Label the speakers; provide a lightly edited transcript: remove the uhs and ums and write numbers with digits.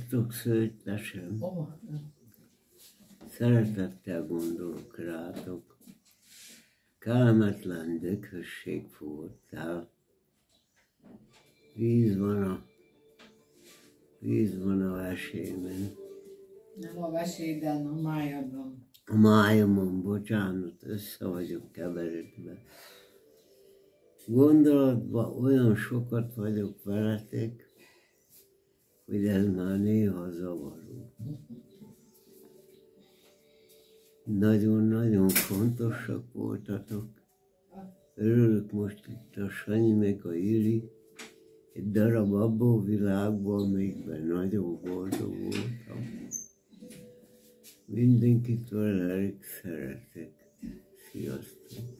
Speaker 1: Sziasztok, Szőttesem! Szeretettel gondolok rátok. Kellemetlen dökhösség voltál. Víz van a vesémen.
Speaker 2: Nem a vesében, a májadban.
Speaker 1: A májamon, bocsánat, össze vagyok keveredve. Gondolatban olyan sokat vagyok veletek, hogy ez már néha zavaró. Nagyon-nagyon fontosak voltatok. Örülök most itt a Sanyi meg a Iri. Egy darab abból világból, amikben nagyon boldog voltam. Mindenkit elég szeretek. Sziasztok!